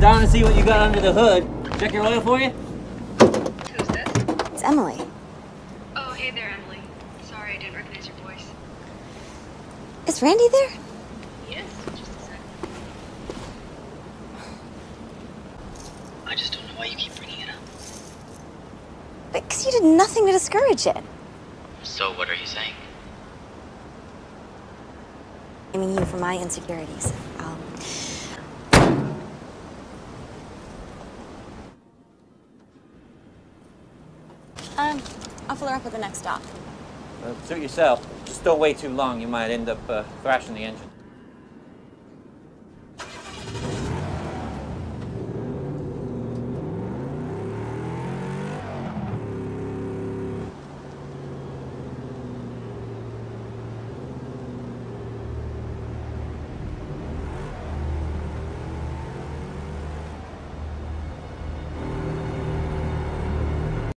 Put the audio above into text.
Down to see what you got under the hood. Check your oil for you? Who's this? It's Emily. Oh, hey there, Emily. Sorry, I didn't recognize your voice. Is Randy there? Yes, just a sec. I just don't know why you keep bringing it up. Because you did nothing to discourage it. So what are you saying? Blaming you for my insecurities. I'll fill her up at the next stop. Suit yourself. Just don't wait too long. You might end up thrashing the engine.